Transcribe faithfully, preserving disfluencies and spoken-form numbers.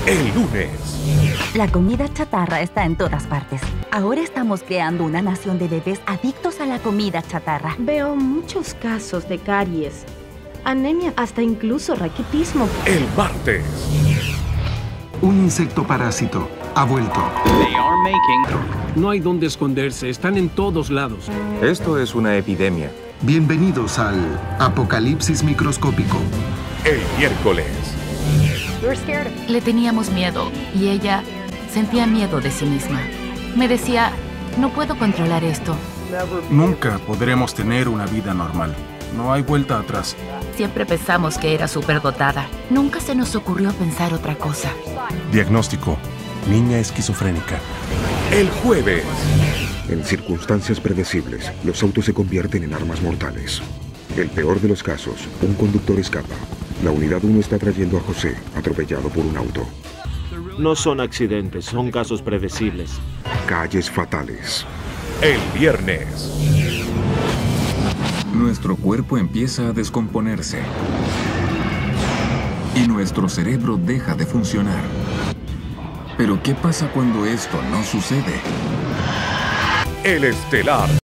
El lunes. La comida chatarra está en todas partes. Ahora estamos creando una nación de bebés adictos a la comida chatarra. Veo muchos casos de caries, anemia, hasta incluso raquitismo. El martes. Un insecto parásito ha vuelto. No hay dónde esconderse, están en todos lados. Esto es una epidemia. Bienvenidos al apocalipsis microscópico. El miércoles. Le teníamos miedo y ella sentía miedo de sí misma. Me decía, no puedo controlar esto. Nunca podremos tener una vida normal. No hay vuelta atrás. Siempre pensamos que era superdotada. Nunca se nos ocurrió pensar otra cosa. Diagnóstico: niña esquizofrénica. El jueves. En circunstancias predecibles, los autos se convierten en armas mortales. El peor de los casos, un conductor escapa. La unidad uno está trayendo a José, atropellado por un auto. No son accidentes, son casos predecibles. Calles fatales. El viernes. Nuestro cuerpo empieza a descomponerse y nuestro cerebro deja de funcionar. Pero ¿qué pasa cuando esto no sucede? El estelar.